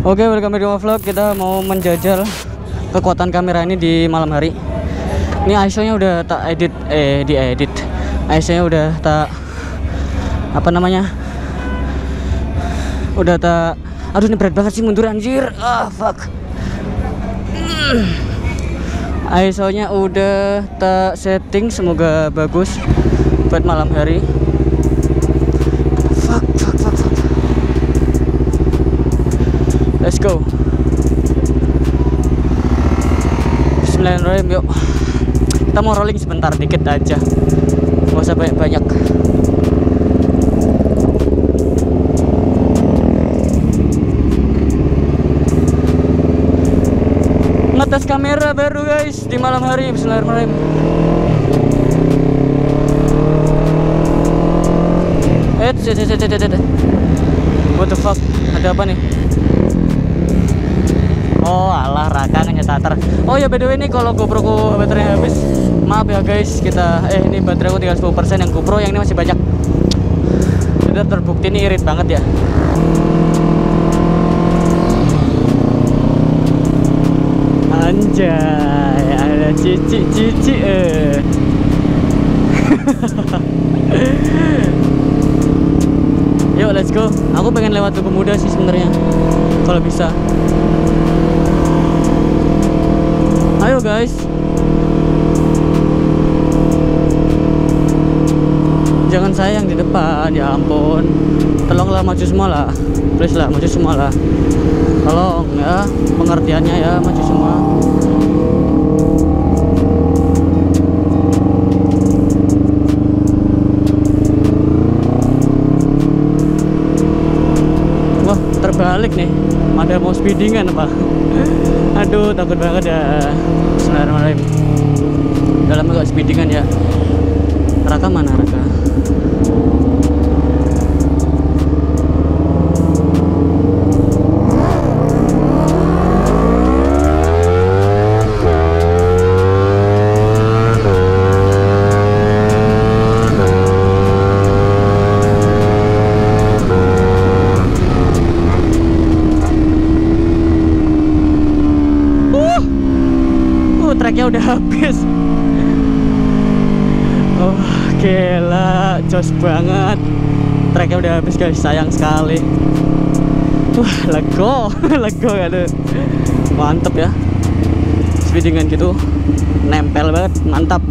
Oke, welcome back to my vlog. Kita mau menjajal kekuatan kamera ini di malam hari. Ini ISO-nya udah tak edit, diedit. ISO-nya udah tak apa namanya? Udah tak. Aduh, ini berat banget sih, mundur anjir. Fuck. ISO-nya udah tak setting, semoga bagus buat malam hari. Fuck. Let's go. Bismillahirrahmanirrahim, yuk. Kita mau rolling sebentar, dikit aja. Gak usah banyak-banyak. Ngetes kamera baru guys di malam hari. Bismillahirrahmanirrahim. What the fuck? Ada apa nih? Oh alah, Raka nge-starter. Oh ya, by the way nih, kalau GoPro ku baterainya habis, maaf ya guys. Ini baterai aku tinggal 10%, yang GoPro yang ini masih banyak. Sudah terbukti ini irit banget ya. Anjay, ada cici. Yuk let's go. Aku pengen lewat Tugu Muda sih sebenarnya, kalau bisa. Ayo guys. Jangan sayang di depan, ya ampun. Tolonglah maju semua lah. Please lah, maju semua lah. Tolong ya, pengertiannya ya, maju semua. Wah, terbalik nih. Ada mau speedingan apa? Aduh, takut banget ya. Bismillahirrahmanirrahim. Dalam agak speedingan ya. Raka mana Raka? Treknya udah habis. Oh gila, jos banget. Treknya udah habis guys, sayang sekali. Lego aduh. Mantep ya, speedingan gitu, nempel banget, mantap.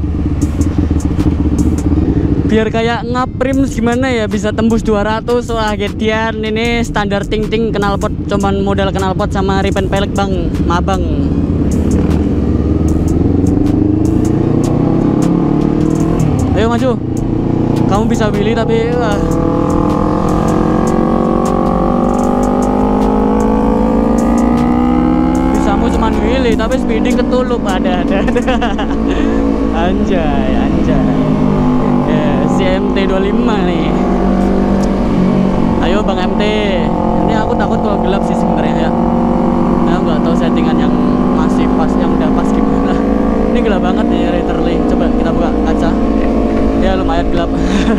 Biar kayak ngaprim gimana ya, bisa tembus 200. Wah gedian. Ini standar ting-ting knalpot, cuman modal knalpot sama ripen pelek bang, mabang. Ayo maju. Kamu bisa pilih tapi bisamu cuman pilih tapi speeding ketulup. Ada. Anjay. Si MT25 nih. Ayo Bang MT. Ini aku takut kalau gelap sih sebenarnya ya. Nah, nggak tahu settingan yang masih pas, yang udah pas gimana. Ini gelap banget nih literally. Coba kita buka kaca. Ya lumayan gelap.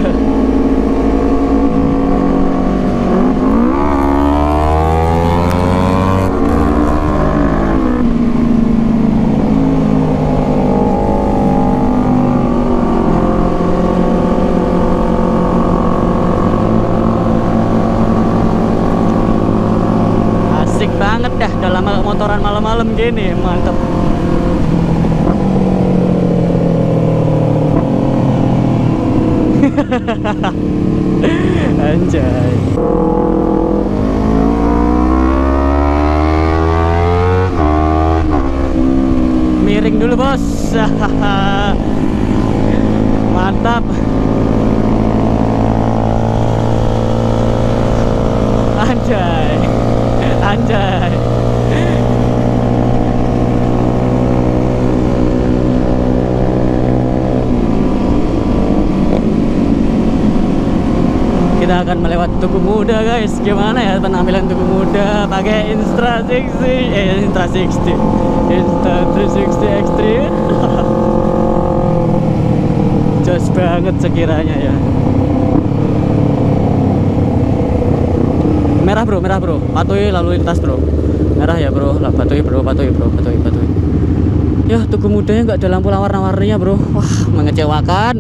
Asik banget dah dalam motoran malam-malam gini, mantap. Anjay. Miring dulu bos. Mantap. Anjay. Kita akan melewati Tugu Muda guys. Gimana ya penampilan Tugu Muda pakai Insta360 X3. Jos banget sekiranya ya. Merah bro, merah bro. Patuhi lalu lintas bro. Merah ya bro, lah patuhi bro, patuhi bro, patuhi. Ya Tugu Mudanya nggak ada lampu warna-warninya bro. Wah mengecewakan.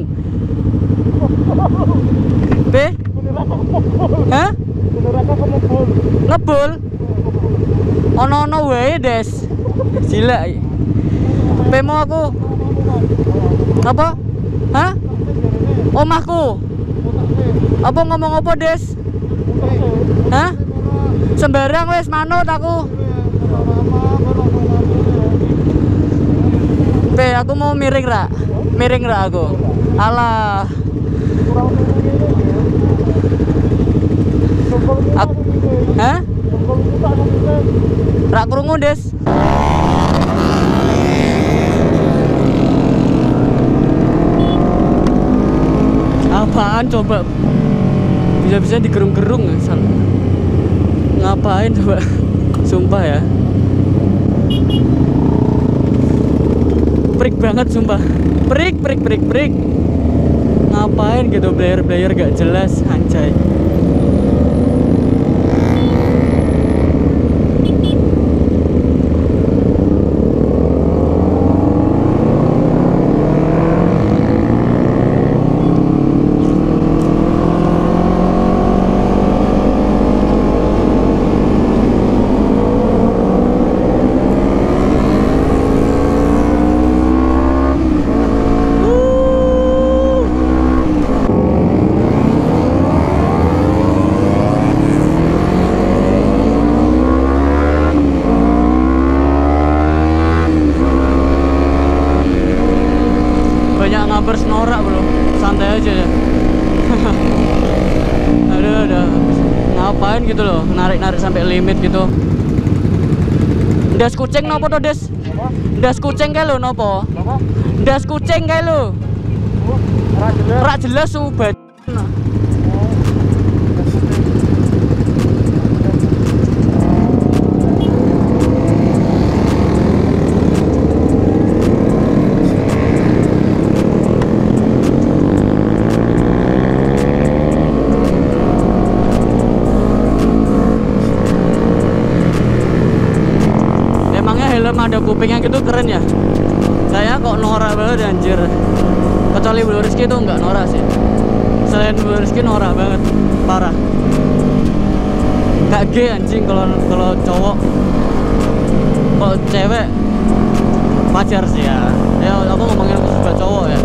B? Hah? Ngebul? Ono wae des. Gila. P mau aku. Apa? Hah? Omahku. Apa ngomong apa des? Hah? Sembarang wes manut aku. Aku mau miring ra? Miring ra aku. Alah. Hah? Ra krungu des. Apaan coba? Bisa-bisa digerung-gerung asal. Ngapain coba? Sumpah ya. Prik banget sumpah. Prik. Ngapain gitu player gak jelas anjay. Ngabers norak bro, santai aja ya. Ada ngapain gitu loh, narik sampai limit gitu. Das kucing nopo to des? Das kucing kae lho nopo? Das kucing kae lho. Ora jelas subat. Ada kupingnya gitu keren ya. Saya kok norak banget anjir. Kecuali Blue Rizky itu nggak norak sih. Selain Blue Rizky norak banget, parah. Gak gay anjing kalau cowok. Kalau cewek wajar sih ya. Ya aku ngomongin buat cowok ya.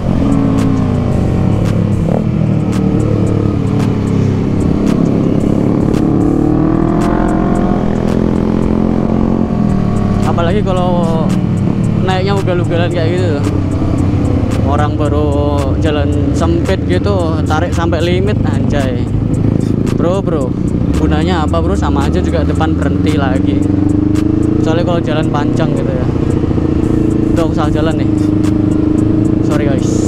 Apalagi kalau naiknya ugal-ugalan kayak gitu, orang baru jalan sempit gitu tarik sampai limit anjay. Bro gunanya apa bro? Sama aja juga depan berhenti lagi. Soalnya kalau jalan panjang gitu ya. Udah aku salah jalan nih, sorry guys.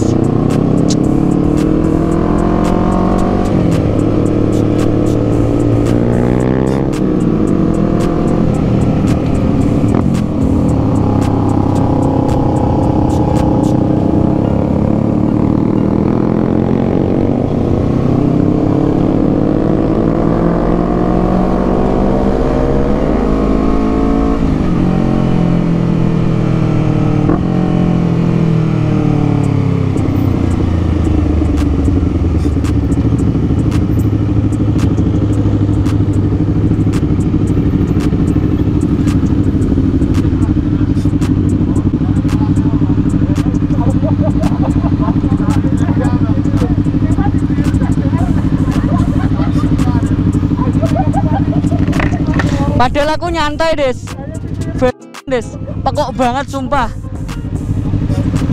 Padahal aku nyantai des, pekok banget sumpah.